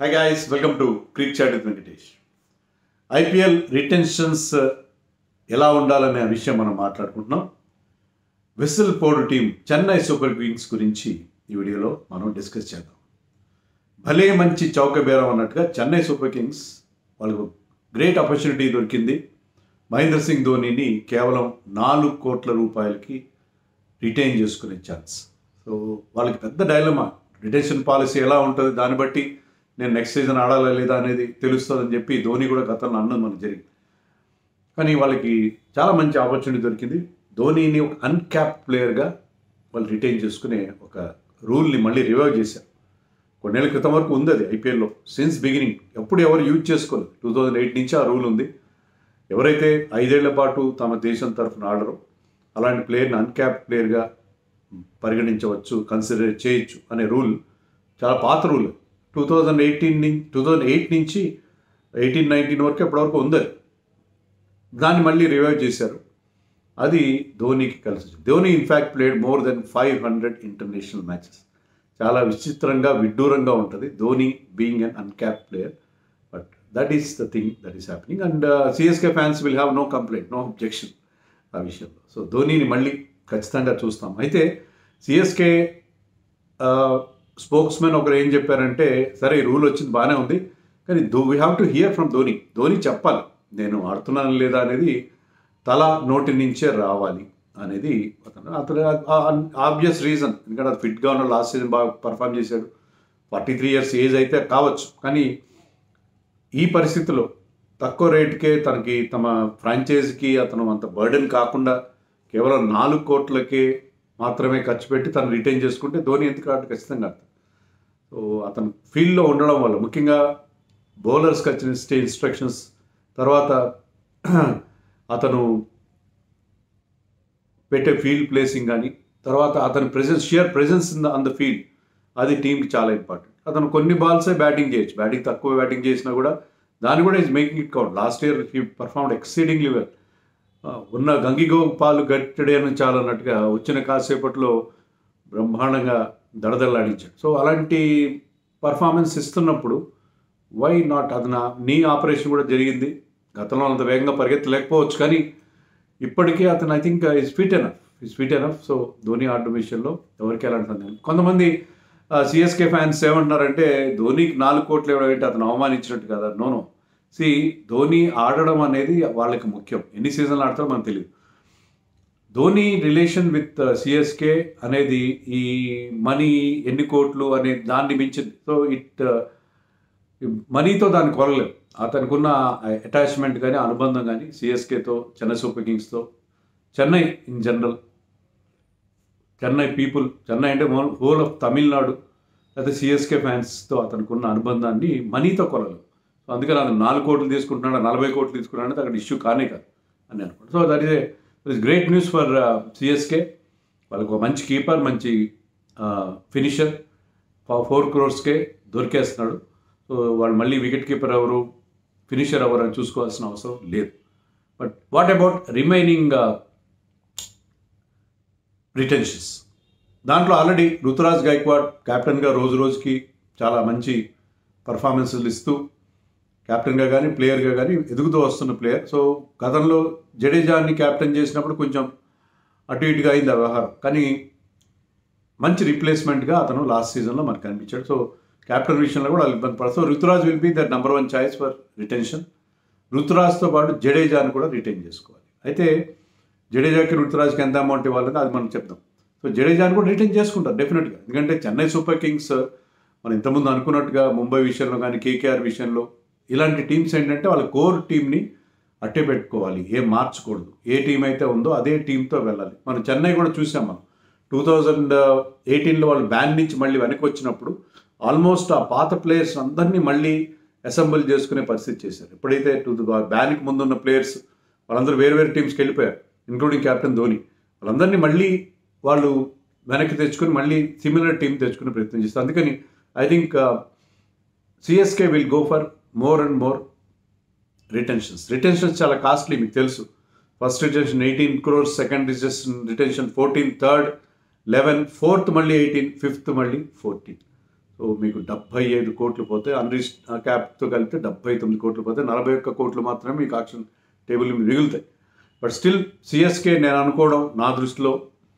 Hi guys, welcome to Cricket Chat with Venkatesh. IPL retentions ఎలా ఉండాలనే విషయం మనం మాట్లాడుకుంటున్నాం. విసిల్ పోడు టీం చెన్నై సూపర్ కింగ్స్ గురించి ఈ వీడియోలో మనం డిస్కస్ చేద్దాం. భలే మంచి చౌకబేరం అన్నట్టుగా చెన్నై సూపర్ కింగ్స్ వాళ్ళకు గ్రేట్ ఆపర్చునిటీ దొరికింది. మహేంద్ర సింగ్ ధోనీని కేవలం 4 కోట్ల రూపాయలకి రిటైన్ చేసుకునే ఛాన్స్. సో వాళ్ళకి పెద్ద డైలమా, రిటెన్షన్ పాలసీ ఎలా ఉంటుంది దాన్ని బట్టి నేను నెక్స్ట్ సీజన్ ఆడాలా లేదా అనేది తెలుస్తుందని చెప్పి ధోని కూడా గతంలో అన్నది మనకు జరిగింది. కానీ వాళ్ళకి చాలా మంచి ఆపర్చునిటీ దొరికింది. ధోనీని ఒక అన్క్యాప్ ప్లేయర్గా వాళ్ళు రిటైన్ చేసుకునే ఒక రూల్ని మళ్ళీ రివైవ్ చేశారు. కొన్నేళ్ల క్రితం వరకు ఉంది అది ఐపీఎల్లో, సిన్స్ బిగినింగ్ ఎప్పుడు ఎవరు యూజ్ చేసుకోలేదు. 2008 నుంచి ఆ రూల్ ఉంది. ఎవరైతే 5 ఏళ్ల పాటు తమ దేశం తరఫున ఆడరో అలాంటి ప్లేయర్ని అన్క్యాప్ ప్లేయర్గా పరిగణించవచ్చు, కన్సిడర్ చేయొచ్చు అనే రూల్ చాలా పాత రూల్. 2008 నుంచి 18-19 వరకు ఎప్పటివరకు ఉంది. దాన్ని మళ్ళీ రివైవ్ చేశారు. అది ధోనీకి కలిసి వచ్చింది. Dhoni in fact played more than 500 international matches. చాలా విచిత్రంగా విడ్డూరంగా ఉంటుంది Dhoni being un uncap player. But that is the thing that is happening and CSK fans will have no complaint, no objection ఆ విషయంలో. సో ధోనీని మళ్ళీ ఖచ్చితంగా చూస్తాం. అయితే సిఎస్కే స్పోక్స్మెన్ ఒకరు ఏం చెప్పారంటే, సరే ఈ రూల్ వచ్చింది బాగానే ఉంది, కానీ we have to hear from Dhoni. Dhoni చెప్పాలి నేను ఆడుతున్నాను లేదా అనేది తల నోటి నుంచే రావాలి అనేది అతను ఆబ్వియస్ రీజన్. ఎందుకంటే అది ఫిట్గా ఉన్న లాస్ట్ సీజన్ బాగా పర్ఫామ్ చేశాడు. 43 years ఏజ్ అయితే కావచ్చు, కానీ ఈ పరిస్థితిలో తక్కువ రేటుకే తనకి తమ ఫ్రాంచైజీకి అతను అంత బర్డెన్ కాకుండా కేవలం 4 కోట్లకే మాత్రమే ఖర్చు పెట్టి తను రిటైన్ చేసుకుంటే ధోని ఎందుకు ఆడు ఖచ్చితంగా ఆడతాడు. సో అతను ఫీల్డ్లో ఉండడం వల్ల ముఖ్యంగా బౌలర్స్కి వచ్చిన ఇన్స్ట్రక్షన్స్, తర్వాత అతను పెట్టే ఫీల్డ్ ప్లేసింగ్ కానీ, తర్వాత అతని sheer presence on the field, అది టీంకి చాలా ఇంపార్టెంట్. అతను కొన్ని బాల్సే బ్యాటింగ్ చేయొచ్చు, తక్కువ బ్యాటింగ్ చేసినా కూడా దాన్ని కూడా is making it count. Last year he performed exceedingly well. ఉన్న గంగిగోపాలు గట్టడేను చాలా అన్నట్టుగా వచ్చిన కాసేపట్లో బ్రహ్మాండంగా దడదల్లాడించాడు. సో అలాంటి పర్ఫార్మెన్స్ ఇస్తున్నప్పుడు వై నాట్? అతను నీ ఆపరేషన్ కూడా జరిగింది. గతంలో అంత వేగంగా పరిగెత్తలేకపోవచ్చు, కానీ ఇప్పటికే అతను I think is fit enough. So Dhoni ఆడడం విషయంలో ఎవరికి ఎలాంటి సందేహం. కొంతమంది సిఎస్కే ఫ్యాన్స్ ఏమంటున్నారంటే, ధోనికి 4 కోట్లు ఇవ్వడం ఏంటి, అతను అవమానించినట్టు కదా. నో, ధోని ఆడడం అనేది వాళ్ళకి ముఖ్యం. ఎన్ని సీజన్లు ఆడతారో మనకు తెలియదు. ధోని రిలేషన్ విత్ సిఎస్కే అనేది ఈ మనీ ఎన్ని కోట్లు అనే దాన్ని మించింది. సో మనీతో దాన్ని కొనలేదు. అతనికున్న అటాచ్మెంట్ కానీ అనుబంధం కానీ సిఎస్కేతో, చెన్నై సూపర్ కింగ్స్తో, Chennai in general, Chennai people, Chennai అంటే హోల్ ఆఫ్ తమిళనాడు, లేదా సిఎస్కే ఫ్యాన్స్తో అతనికున్న అనుబంధాన్ని మనీతో కొనలేదు. సో అందుకని అతను 4 కోట్లు తీసుకుంటున్నాడు, 40 కోట్లు తీసుకున్నాడు, అక్కడ ఇష్యూ కానే కాదు అని అనుకుంటాను. So that is great news for CSK. వాళ్ళకు ఒక మంచి కీపర్, మంచి ఫినిషర్ 4 crores దొరికేస్తున్నాడు. సో వాళ్ళు మళ్ళీ వికెట్ కీపర్ ఎవరు, ఫినిషర్ ఎవరు అని చూసుకోవాల్సిన అవసరం లేదు. But what about remaining retentions? దాంట్లో ఆల్రెడీ రుతురాజ్ గైక్వాడ్ కెప్టెన్గా రోజు రోజుకి చాలా మంచి పర్ఫార్మెన్స్లు ఇస్తూ కెప్టెన్గా కానీ ప్లేయర్గా కానీ ఎదుగుతూ వస్తున్న ప్లేయర్. సో గతంలో జడేజాని కెప్టెన్ చేసినప్పుడు కొంచెం అటు ఇటుగా అయింది ఆ వ్యవహారం, కానీ మంచి రీప్లేస్మెంట్గా అతను లాస్ట్ సీజన్లో మనకు కనిపించాడు. సో కెప్టెన్ విషయంలో కూడా వాళ్ళు ఇబ్బంది పడతారు. So Ruturaj will be the number 1 choice for retention. రుతురాజ్తో పాటు జడేజాని కూడా రిటైన్ చేసుకోవాలి. అయితే జడేజాకి రుతురాజ్కి ఎంత అమౌంట్ ఇవ్వాలని అది మనం చెప్తాం. సో జడేజాని కూడా రిటైన్ చేసుకుంటారు డెఫినెట్గా. ఎందుకంటే చెన్నై సూపర్ కింగ్స్ మనం ఇంతకుముందు అనుకున్నట్టుగా ముంబై విషయంలో కానీ, కేకేఆర్ విషయంలో, ఇలాంటి టీమ్స్ ఏంటంటే వాళ్ళ కోర్ టీంని అట్టే పెట్టుకోవాలి, ఏం మార్చకూడదు. ఏ టీం అయితే ఉందో అదే టీంతో వెళ్ళాలి. మనం చెన్నై కూడా చూసాం. మనం 2018లో వాళ్ళు బ్యాన్ నుంచి మళ్ళీ వెనక్కి వచ్చినప్పుడు ఆల్మోస్ట్ ఆ పాత ప్లేయర్స్ అందరినీ మళ్ళీ అసెంబుల్ చేసుకునే పరిస్థితి చేశారు. ఎప్పుడైతే బ్యాన్కి ముందున్న ప్లేయర్స్ వాళ్ళందరూ వేరు టీమ్స్కి వెళ్ళిపోయారు, ఇంక్లూడింగ్ కెప్టెన్ ధోని. వాళ్ళందరినీ మళ్ళీ వాళ్ళు వెనక్కి తెచ్చుకొని మళ్ళీ సిమిలర్ టీం తెచ్చుకునే ప్రయత్నం చేస్తారు. అందుకని I think CSK will go for more and more retentions చాలా కాస్ట్లీ, మీకు తెలుసు. First retention 18 crores, second retention 14, third 11, fourth మళ్ళీ 18, ఫిఫ్త్ మళ్ళీ 14. సో మీకు 75 కోట్లు పోతే క్యాప్తో కలిపితే 79 కోట్లు పోతే 41 కోట్లు మాత్రమే మీకు ఆక్షన్ టేబుల్ మిగులుతాయి. బట్ స్టిల్ సిఎస్కే నేను అనుకోవడం నా దృష్టిలో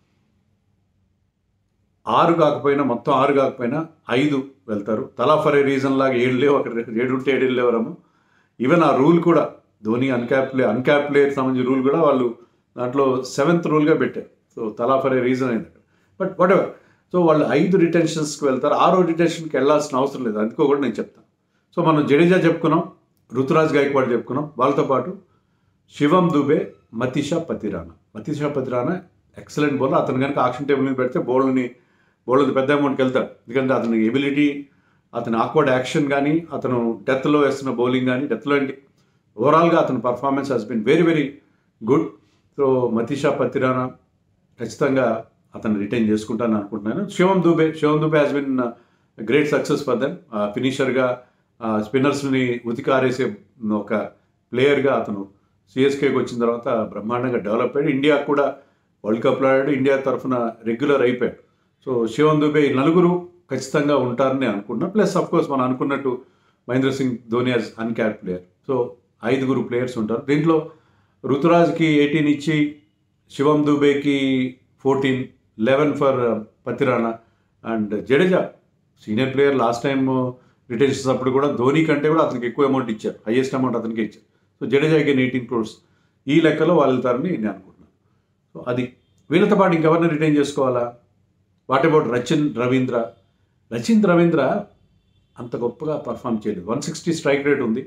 6 కాకపోయినా మొత్తం 6 కాకపోయినా 5 వెళ్తారు. తలా ఫర్ ఏ రీజన్ లాగా 7 లేవు, అక్కడ 7 ఉంటే 7 లేవరము. ఈవెన్ ఆ రూల్ కూడా ధోని అన్క్యాప్ ప్లేయర్ సంబంధించిన రూల్ కూడా వాళ్ళు దాంట్లో 7th రూల్గా పెట్టారు. సో తలా ఫర్ ఏ రీజన్ అయింది అక్కడ. బట్ వాట్ ఎవర్, సో వాళ్ళు 5 రిటెన్షన్స్కి వెళ్తారు. 6వ రిటెన్షన్కి వెళ్ళాల్సిన అవసరం లేదు, అందుకో కూడా నేను చెప్తాను. సో మనం జడేజా చెప్పుకున్నాం, రుతురాజ్ గైక్వాడ్ చెప్పుకున్నాం, వాళ్ళతో పాటు శివం దుబే, మతీషా పతిరానా ఎక్సలెంట్ బౌలర్. అతను కనుక ఆక్షన్ టేబుల్ మీద పెడితే బౌలర్ పెద్ద అమౌంట్కి వెళ్తాడు. ఎందుకంటే అతని ఎబిలిటీ, అతని ఆక్వర్డ్ యాక్షన్ కానీ, అతను డెత్లో వేస్తున్న బౌలింగ్ కానీ, డెత్లో ఏంటి ఓవరాల్గా అతని performance has been very very good. So Matheesha Pathirana ఖచ్చితంగా అతను రిటైన్ చేసుకుంటాను అనుకుంటున్నాను. Shivam Dube has been great success for them. ఫినిషర్గా స్పిన్నర్స్ని ఉతికారేసే ఒక ప్లేయర్గా అతను సిఎస్కేకి వచ్చిన తర్వాత బ్రహ్మాండంగా డెవలప్ అయ్యాడు. ఇండియాకు కూడా వరల్డ్ కప్లో ఆడాడు, ఇండియా తరఫున రెగ్యులర్ అయిపోయాడు. సో శివం దుబే ఈ 4 ఖచ్చితంగా ఉంటారని అనుకుంటున్నాను. ప్లస్ అఫ్కోర్స్ మనం అనుకున్నట్టు Mahendra Singh Dhoni as uncapped player. So 5 players ఉంటారు. దీంట్లో రుతురాజ్కి 18 ఇచ్చి, శివం దుబేకి 14, 11 for Pathirana. And Jadeja senior player, last time retentions అప్పుడు కూడా ధోని కంటే కూడా అతనికి ఎక్కువ అమౌంట్ ఇచ్చారు, హైయెస్ట్ అమౌంట్ అతనికి ఇచ్చారు. So Jadeja again 18 crores. ఈ లెక్కలో వాళ్ళు వెళ్తారని నేను అనుకుంటున్నాను. సో అది వీళ్ళతో పాటు ఇంకెవరిని రిటైన్ చేసుకోవాలా? వాట్ అబౌట్ రచిన్ రవీంద్ర అంత గొప్పగా పర్ఫామ్ చేయలేదు. 160 స్ట్రైక్ రేట్ ఉంది,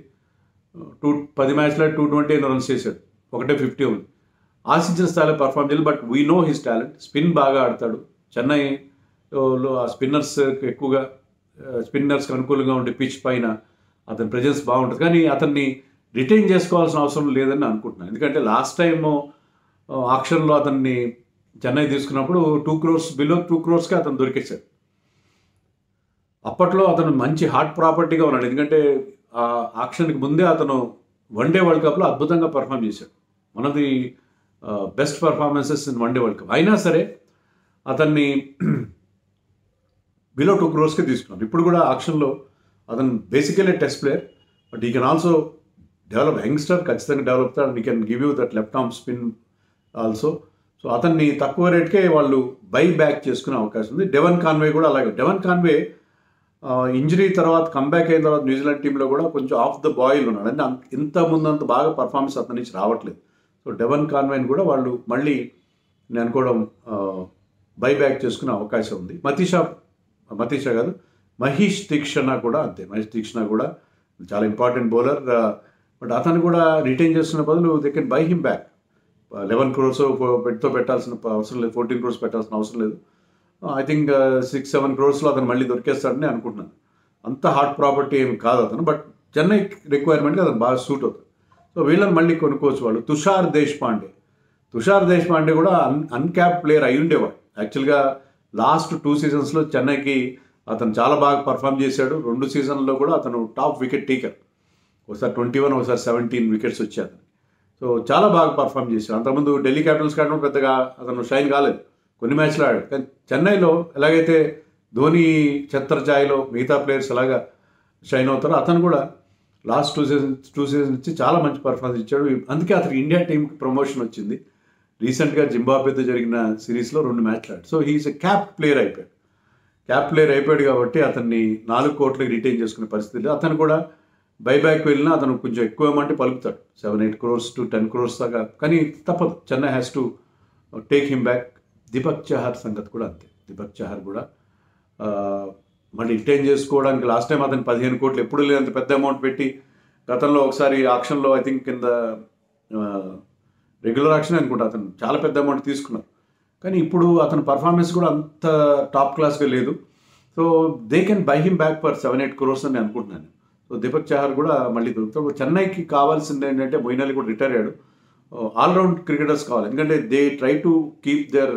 10 మ్యాచ్లో 220 రన్స్ చేశాడు, 150 ఉంది. ఆశించిన స్థాయిలో పర్ఫామ్ చేయలేదు. But we know his talent. Spin బాగా ఆడతాడు. చెన్నైలో ఆ స్పిన్నర్స్ ఎక్కువగా స్పిన్నర్స్కి అనుకూలంగా ఉండే పిచ్ పైన అతని ప్రెజెన్స్ బాగుంటుంది. కానీ అతన్ని రిటైన్ చేసుకోవాల్సిన అవసరం లేదని అనుకుంటున్నాను. ఎందుకంటే లాస్ట్ టైం ఆక్షన్లో అతన్ని చెన్నై తీసుకున్నప్పుడు 2 crores, బిలో 2 crores అతను దొరికేశాడు. అప్పట్లో అతను మంచి హాట్ ప్రాపర్టీగా ఉన్నాడు. ఎందుకంటే ఆ ఆక్షన్కి ముందే అతను వన్డే వరల్డ్ కప్లో అద్భుతంగా పర్ఫామ్ చేశాడు. One of the best performances in one day world cup. అయినా సరే అతన్ని బిలో 2 crores తీసుకున్నాడు. ఇప్పుడు కూడా ఆక్షన్లో అతను basically test player, but he can also develop. Youngster ఖచ్చితంగా డెవలప్ అవుతాడు. We can give you that left arm spin also. So అతన్ని తక్కువ రేట్కే వాళ్ళు బై బ్యాక్ చేసుకునే అవకాశం ఉంది. డెవన్ కాన్వే కూడా అలాగే. డెవన్ కాన్వే ఇంజరీ తర్వాత కంబ్యాక్ అయిన తర్వాత న్యూజిలాండ్ టీంలో కూడా కొంచెం ఆఫ్ ద బాయిల్ ఉన్నాడు. అంటే ఇంత ముందంత బాగా పర్ఫార్మెన్స్ అతని నుంచి రావట్లేదు. సో డెవన్ కాన్వేని కూడా వాళ్ళు మళ్ళీ నేను అనుకోవడం బైబ్యాక్ చేసుకునే అవకాశం ఉంది. మతీషా కాదు, మహేష్ తీక్షణ కూడా అంతే. మహేష్ తీక్షణ కూడా చాలా ఇంపార్టెంట్ బౌలర్. బట్ అతను కూడా రిటైన్ చేస్తున్న బదులు they can buy him back. 11 crores పెట్టాల్సిన అవసరం లేదు, 14 crores పెట్టాల్సిన అవసరం లేదు. ఐ థింక్ 6-7 crores అతను మళ్ళీ దొరికేస్తాడని అనుకుంటున్నాను. అంత హాట్ ప్రాపర్టీ ఏమి కాదు అతను, బట్ చెన్నై రిక్వైర్మెంట్కి అతను బాగా సూట్ అవుతుంది. సో వీళ్ళని మళ్ళీ కొనుక్కోవచ్చు వాళ్ళు. తుషార్ దేశపాండే కూడా అన్క్యాప్ ప్లేయర్ అయి ఉండేవాడు. యాక్చువల్గా లాస్ట్ 2 seasonsలో చెన్నైకి అతను చాలా బాగా పర్ఫామ్ చేశాడు. 2 seasonలో కూడా అతను టాప్ వికెట్ టేకర్. ఒకసారి 21, ఒకసారి 17 వికెట్స్ వచ్చాయి అతను. సో చాలా బాగా పర్ఫామ్ చేశాడు. అంతకుముందు ఢిల్లీ క్యాపిటల్స్ కావడం పెద్దగా అతను షైన్ కాలేదు, కొన్ని మ్యాచ్లు ఆడాడు. కానీ చెన్నైలో ఎలాగైతే ధోని ఛత్రఛాయలో మిగతా ప్లేయర్స్ ఎలాగా షైన్ అవుతారో అతను కూడా లాస్ట్ 2 seasons నుంచి చాలా మంచి పర్ఫార్మెన్స్ ఇచ్చాడు. అందుకే అతనికి ఇండియా టీంకి ప్రమోషన్ వచ్చింది. రీసెంట్గా జింబాబ్వేతో జరిగిన సిరీస్లో 2 మ్యాచ్లు ఆడాడు. So he's a cap player అయిపోయాడు కాబట్టి అతన్ని 4 కోట్లకి రిటైన్ చేసుకునే పరిస్థితి. అతను కూడా బైబ్యాక్ వెళ్ళినా అతను కొంచెం ఎక్కువ అమౌంట్ పలుకుతాడు, 7-8 crores to 10 crores దాకా. కానీ తప్పదు, Chennai has to take him back. Deepak Chahar సంగతి కూడా అంతే. దీపక్ చహర్ కూడా మళ్ళీ రిటైన్ చేసుకోవడానికి లాస్ట్ టైం అతను 15 కోట్లు ఎప్పుడు లేదంత పెద్ద అమౌంట్ పెట్టి గతంలో ఒకసారి ఆక్షన్లో ఐ థింక్ కింద రెగ్యులర్ ఆక్షన్ అనుకుంటా అతను చాలా పెద్ద అమౌంట్ తీసుకున్నారు. కానీ ఇప్పుడు అతని పర్ఫార్మెన్స్ కూడా అంత టాప్ క్లాస్గా లేదు. So they can buy him back for 7-8 crores అని అనుకుంటున్నాను. సో దీపక్ చహర్ కూడా మళ్ళీ దొరుకుతాడు. చెన్నైకి కావాల్సింది ఏంటంటే మొయిన్ అలీ కూడా రిటైర్ అయ్యాడు. ఆల్రౌండ్ క్రికెటర్స్ కావాలి. ఎందుకంటే they try to keep their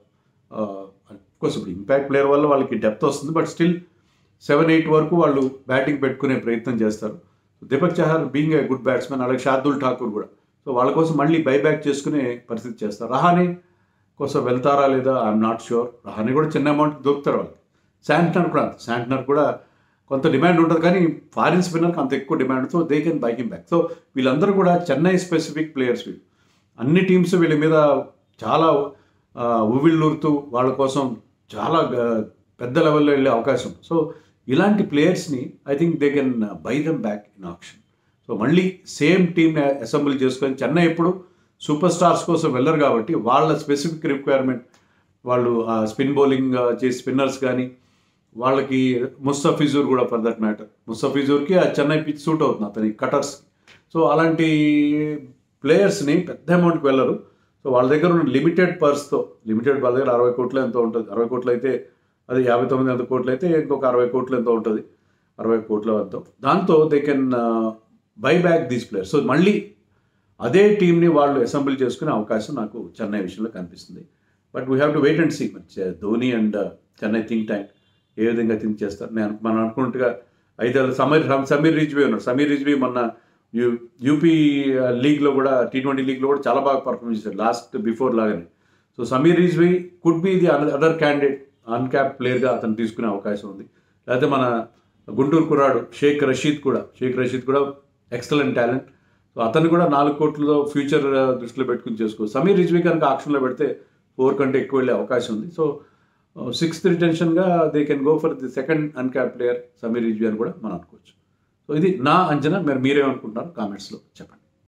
cores ఇప్పుడు ఇంపాక్ట్ ప్లేయర్ వల్ల వాళ్ళకి డెప్త్ వస్తుంది, బట్ స్టిల్ 7-8 వరకు వాళ్ళు బ్యాటింగ్ పెట్టుకునే ప్రయత్నం చేస్తారు. Deepak Chahar being a good batsmen, అలాగే శార్దుల్ ఠాకూర్ కూడా. సో వాళ్ళ కోసం మళ్ళీ బైబ్యాక్ చేసుకునే పరిస్థితి చేస్తారు. రహానే కోసం వెళ్తారా లేదా ఐఎమ్ నాట్ షూర్. రహానే కూడా చిన్న అమౌంట్ దొరుకుతారు వాళ్ళకి. శాంట్నర్ కూడా కొంత డిమాండ్ ఉంటుంది, కానీ ఫారిన్ స్పిన్నర్కి అంత ఎక్కువ demand, so they can buy him back. So వీళ్ళందరూ కూడా చెన్నై స్పెసిఫిక్ ప్లేయర్స్. వీళ్ళు అన్ని టీమ్స్ వీళ్ళ మీద చాలా ఉవ్విళ్ళూరుతూ వాళ్ళ కోసం చాలా పెద్ద లెవెల్లో వెళ్ళే అవకాశం. సో ఇలాంటి ప్లేయర్స్ని I think they can buy them back in option. So మళ్ళీ సేమ్ టీమ్ని అసెంబ్లీ చేసుకొని, చెన్నై ఎప్పుడు సూపర్ స్టార్స్ కోసం వెళ్ళరు కాబట్టి వాళ్ళ స్పెసిఫిక్ రిక్వైర్మెంట్, వాళ్ళు స్పిన్ బౌలింగ్ చేసి స్పిన్నర్స్ కానీ వాళ్ళకి ముస్తఫిజూర్ కూడా ఫర్ దట్ మ్యాటర్, ముస్తఫిజూర్కి ఆ చెన్నై పిచ్ సూట్ అవుతుంది అతని కటర్స్. సో అలాంటి ప్లేయర్స్ని పెద్ద అమౌంట్కి వెళ్ళరు. సో వాళ్ళ దగ్గర ఉన్న లిమిటెడ్ పర్స్తో, వాళ్ళ దగ్గర 60 కోట్లు ఎంతో ఉంటుంది, 60 కోట్లు అయితే అది 59 కోట్లు అయితే ఇంకొక 60 కోట్లు ఎంతో ఉంటుంది, 60 కోట్ల వద్ద, దాంతో they can buy back these players. So మళ్ళీ అదే టీంని వాళ్ళు అసెంబ్లీ చేసుకునే అవకాశం నాకు చెన్నై విషయంలో కనిపిస్తుంది. But we have to wait and see Dhoni and Chennai think tank ఏ విధంగా థింక్ చేస్తారు. మనం అనుకున్నట్టుగా 5 సమీర్ రిజ్వీ ఉన్నారు. సమీర్ రిజ్వీ మొన్న యూపీ లీగ్లో కూడా, T20 లీగ్లో కూడా చాలా బాగా పర్ఫార్మ్ చేశారు లాస్ట్ బిఫోర్ లాగానే. So Sameer Rizvi could be the other candidate, uncapped ప్లేయర్గా అతను తీసుకునే అవకాశం ఉంది. లేకపోతే మన గుంటూరు కుర్రాడు షేక్ రషీద్ కూడా ఎక్సలెంట్ టాలెంట్. సో అతను కూడా 4 కోట్లలో ఫ్యూచర్ దృష్టిలో పెట్టుకుని చేసుకోవచ్చు. సమీర్ రిజ్వీ కనుక ఆప్షన్లో పెడితే 4 కంటే ఎక్కువ వెళ్ళే అవకాశం ఉంది. సో 6th రిటెన్షన్గా they can go for the second uncapped player Sameer Rizvi అని కూడా మనం అనుకోవచ్చు. సో ఇది నా అంచనా. మీరేమనుకుంటున్నారు కామెంట్స్లో చెప్పండి.